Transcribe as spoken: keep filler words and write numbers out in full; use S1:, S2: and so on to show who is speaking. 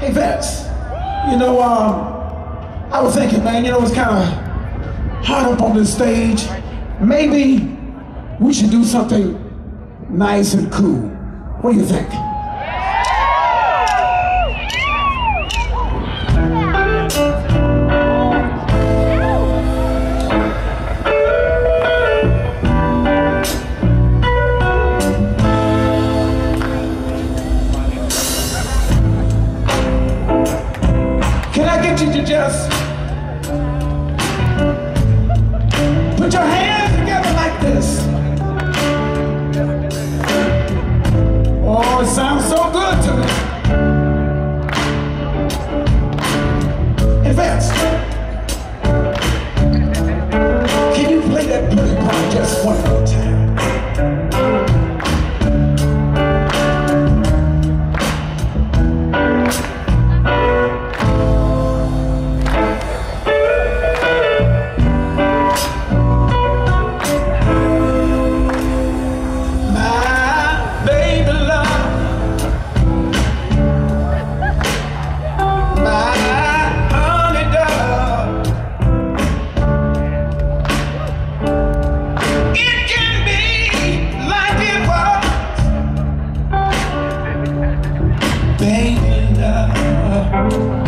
S1: Hey, Vince, you know, um, I was thinking, man, you know, it's kind of hot up on this stage. Maybe we should do something nice and cool. What do you think? Can I get you to just put your hands together like this? Oh, it sounds so good to me. Hey, Vince, can you play that pretty part just one more time? Baby love.